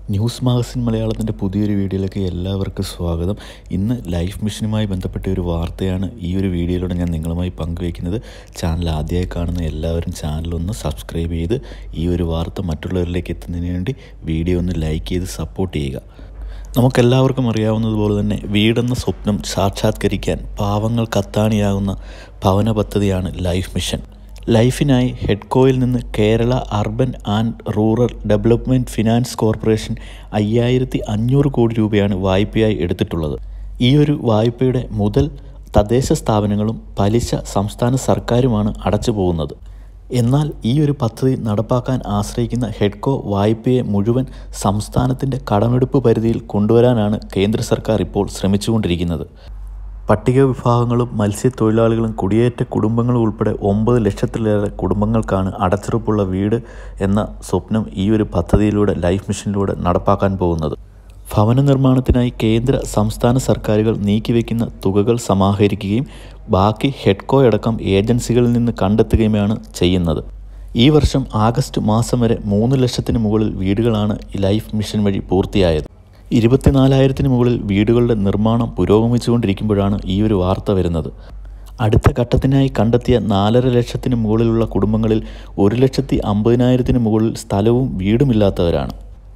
News magazine മലയാളത്തിൻ്റെ പുതിയൊരു വീഡിയോയിലേക്ക് എല്ലാവർക്കും സ്വാഗതം. ഇന്ന് ലൈഫ് മിഷനുമായി ബന്ധപ്പെട്ട ഒരു വാർത്തയാണ് ഈ ഒരു വീഡിയോയിലൂടെ ഞാൻ നിങ്ങളുമായി പങ്കുവയ്ക്കുന്നത്. ചാനൽ ആദ്യമായി കാണുന്ന എല്ലാവരും ചാനലൊന്ന് സബ്സ്ക്രൈബ് ചെയ്ത് ഈ ഒരു വാർത്ത മറ്റുള്ളവരിലേക്ക് എത്തുന്നതിന് വേണ്ടി വീഡിയോ ഒന്ന് ലൈക്ക് ചെയ്ത് സപ്പോർട്ട് ചെയ്യുക. നമുക്കെല്ലാവർക്കും അറിയാവുന്നതുപോലെ തന്നെ വീടെന്ന സ്വപ്നം സാക്ഷാത്കരിക്കാൻ പാവങ്ങൾക്ക് അത്താണിയാകുന്ന ഭവന പദ്ധതിയാണ് ലൈഫ് മിഷൻ. ലൈഫിനായി ഹെഡ്കോയിൽ നിന്ന് Kerala urban and rural development finance corporation 5500 കോടി രൂപയാണ് വായ്പയായി എടുത്തിട്ടുള്ളത്. ഈ ഒരു വായ്പയുടെ മുതൽ തദ്ദേശ സ്ഥാപനങ്ങളും പലിശ സംസ്ഥാന സർക്കാരുമാണ് അടച്ചു പോകുന്നത്. എന്നാൽ ഈ ഒരു പദ്ധതി നടപ്പാക്കാൻ ആശ്രയിക്കുന്ന ഹെഡ്കോ വായ്പയെ മുഴുവൻ സംസ്ഥാനത്തിൻ്റെ കടമെടുപ്പ് പരിധിയിൽ കൊണ്ടുവരാനാണ് കേന്ദ്ര സർക്കാർ ഇപ്പോൾ ശ്രമിച്ചുകൊണ്ടിരിക്കുന്നത്. പട്ടിക വിഭാഗങ്ങളും മത്സ്യത്തൊഴിലാളികളും കുടിയേറ്റ കുടുംബങ്ങളും ഉൾപ്പെടെ 9 ലക്ഷത്തിലേറെ കുടുംബങ്ങൾക്കാണ് അടച്ചുറപ്പുള്ള വീട് എന്ന സ്വപ്നം ഈ ഒരു പദ്ധതിയിലൂടെ ലൈഫ് മിഷനിലൂടെ നടപ്പാക്കാൻ പോകുന്നത്. ഭവന നിർമ്മാണത്തിനായി കേന്ദ്ര സംസ്ഥാന സർക്കാരുകൾ നീക്കിവെക്കുന്ന തുകകൾ സമാഹരിക്കുകയും ബാക്കി ഹെഡ്കോ അടക്കം ഏജൻസികളിൽ നിന്ന് കണ്ടെത്തുകയുമാണ് ചെയ്യുന്നത്. ഈ വർഷം ആഗസ്റ്റ് മാസം വരെ 3 ലക്ഷത്തിന് മുകളിൽ വീടുകളാണ് ലൈഫ് മിഷൻ വഴി പൂർത്തിയായത്. 24,000-ന് മുകളിൽ വീടുകളുടെ നിർമ്മാണം പുരോഗമിച്ചുകൊണ്ടിരിക്കുമ്പോഴാണ് ഈ ഒരു വാർത്ത വരുന്നത്. അടുത്ത ഘട്ടത്തിനായി കണ്ടെത്തിയ 4.5 ലക്ഷത്തിന് മുകളിലുള്ള കുടുംബങ്ങളിൽ 1,50,000-ന് മുകളിൽ സ്ഥലവും വീടുമില്ലാത്തവരാണ്.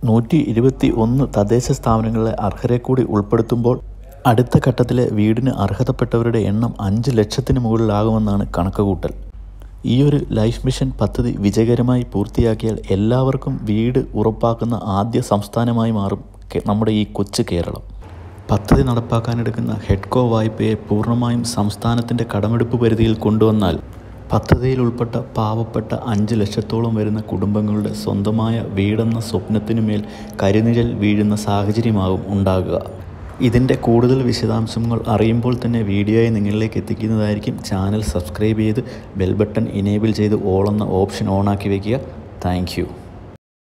121 തദ്ദേശ സ്ഥാപനങ്ങളിലെ അർഹരെ കൂടി ഉൾപ്പെടുത്തുമ്പോൾ അടുത്ത ഘട്ടത്തിലെ വീടിന് അർഹതപ്പെട്ടവരുടെ എണ്ണം 5 ലക്ഷത്തിന് മുകളിലാകുമെന്നാണ് കണക്കുകൂട്ടൽ. ഈ ഒരു ലൈഫ് മിഷൻ പദ്ധതി വിജയകരമായി പൂർത്തിയാക്കിയാൽ എല്ലാവർക്കും വീട് ഉറപ്പാക്കുന്ന ആദ്യ സംസ്ഥാനമായി മാറും നമ്മുടെ ഈ കൊച്ചു കേരളം. പദ്ധതി നടപ്പാക്കാനെടുക്കുന്ന ഹെഡ്കോ വായ്പയെ പൂർണ്ണമായും സംസ്ഥാനത്തിൻ്റെ കടമെടുപ്പ് പരിധിയിൽ കൊണ്ടുവന്നാൽ പദ്ധതിയിൽ ഉൾപ്പെട്ട പാവപ്പെട്ട 5 ലക്ഷത്തോളം വരുന്ന കുടുംബങ്ങളുടെ സ്വന്തമായ വീടെന്ന സ്വപ്നത്തിനുമേൽ കരിനിഴൽ വീഴുന്ന സാഹചര്യമാകും ഉണ്ടാകുക. ഇതിൻ്റെ കൂടുതൽ വിശദാംശങ്ങൾ അറിയുമ്പോൾ തന്നെ വീഡിയോയെ നിങ്ങളിലേക്ക് എത്തിക്കുന്നതായിരിക്കും. ചാനൽ സബ്സ്ക്രൈബ് ചെയ്ത് ബെൽ ബട്ടൺ ഇനേബിൾ ചെയ്ത് ഓൾ എന്ന ഓപ്ഷൻ ഓണാക്കി വയ്ക്കുക. Thank U.